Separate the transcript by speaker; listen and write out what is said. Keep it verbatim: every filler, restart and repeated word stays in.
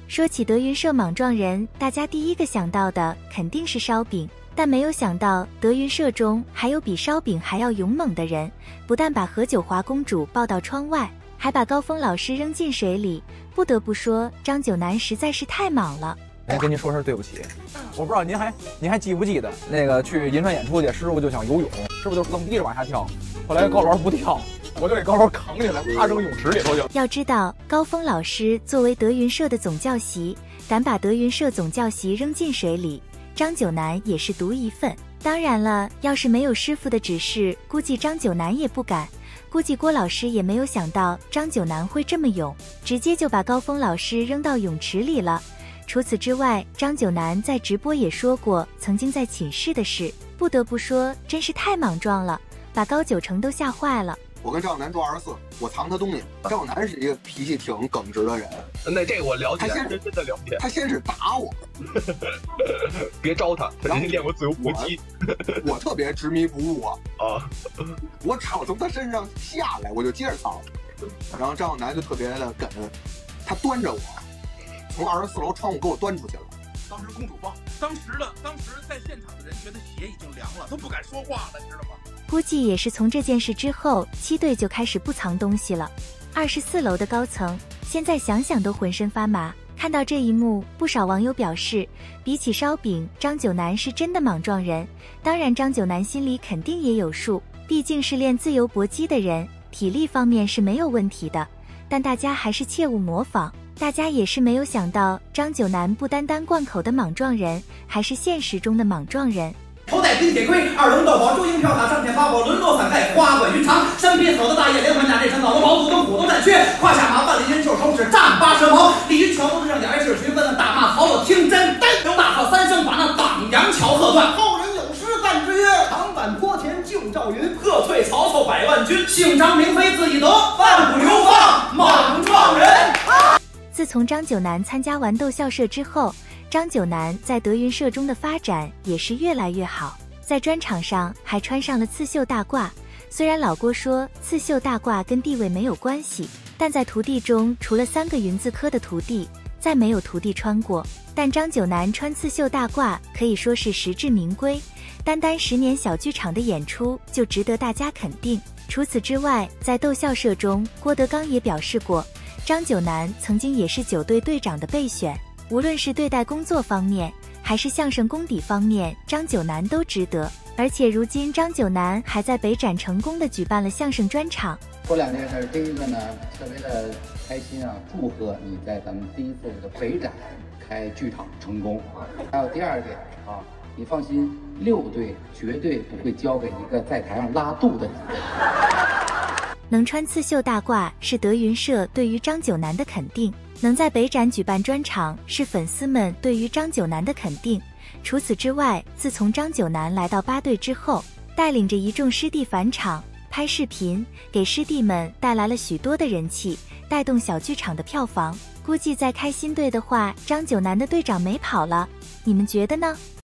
Speaker 1: 说起德云社莽撞人，大家第一个想到的肯定是烧饼，但没有想到德云社中还有比烧饼还要勇猛的人，不但把何九华公主抱到窗外，还把高峰老师扔进水里。不得不说，张九南实在是太莽了。
Speaker 2: 先跟您说声对不起，我不知道您还您还记不记得那个去银川演出去，师傅就想游泳，师傅就愣逼着往下跳，后来高老师不跳，我就给高老师扛起来，趴扔泳池里头去。
Speaker 1: 要知道，高峰老师作为德云社的总教习，敢把德云社总教习扔进水里，张九南也是独一份。当然了，要是没有师傅的指示，估计张九南也不敢。估计郭老师也没有想到张九南会这么勇，直接就把高峰老师扔到泳池里了。除此之外，张九南在直播也说过曾经在寝室的事，不得不说真是太莽撞了，把高九成都吓坏了。
Speaker 3: 我跟张小南住二十四，我藏他东西。张小南是一个脾气挺耿直的人，
Speaker 4: 那这个我了解，
Speaker 3: 他先
Speaker 4: 真的了解。
Speaker 3: 他先是打我，
Speaker 4: 别招他，他人家练过自由搏击。
Speaker 3: 我, 我特别执迷不悟啊，
Speaker 4: 啊
Speaker 3: 我只要从他身上下来，我就接着藏。然后张小南就特别的梗，他端着我从二十四楼窗户给我端出去了。
Speaker 5: 当时公主抱，当时的当时在现场的人觉得血已经凉了，都不敢说话了，你知道吗？
Speaker 1: 估计也是从这件事之后，七队就开始不藏东西了。二十四楼的高层，现在想想都浑身发麻。看到这一幕，不少网友表示，比起烧饼，张九南是真的莽撞人。当然，张九南心里肯定也有数，毕竟是练自由搏击的人，体力方面是没有问题的。但大家还是切勿模仿。大家也是没有想到，张九南不单单贯口的莽撞人，还是现实中的莽撞人。
Speaker 6: 头戴冰铁盔，二龙斗宝，周营飘塔，上天八宝，沦落伞盖，花冠云长，身披草的大叶，连环甲内长脑龙宝骨跟虎头战靴，胯下马万里烟袖，手指战八蛇矛，李云桥脖子上点是群分，大骂曹操听真真，用大炮三声把那党阳桥喝断。后人有诗赞之曰：长坂坡前救赵云，喝退曹操百万军，姓张名飞字翼德，万古流芳莽撞人。
Speaker 1: 自从张九南参加完斗笑社之后，张九南在德云社中的发展也是越来越好，在专场上还穿上了刺绣大褂。虽然老郭说刺绣大褂跟地位没有关系，但在徒弟中除了三个云字科的徒弟，再没有徒弟穿过。但张九南穿刺绣大褂可以说是实至名归，单单十年小剧场的演出就值得大家肯定。除此之外，在斗笑社中，郭德纲也表示过，张九南曾经也是九队队长的备选，无论是对待工作方面，还是相声功底方面，张九南都值得。而且如今张九南还在北展成功的举办了相声专场。
Speaker 7: 说两件事，第一个呢，特别的开心啊，祝贺你在咱们第一次这个北展开剧场成功。还有第二点啊，你放心，六队绝对不会交给一个在台上拉肚的你。
Speaker 1: 能穿刺绣大褂是德云社对于张九南的肯定，能在北展举办专场是粉丝们对于张九南的肯定。除此之外，自从张九南来到八队之后，带领着一众师弟返场拍视频，给师弟们带来了许多的人气，带动小剧场的票房。估计再开新队的话，张九南的队长没跑了，你们觉得呢？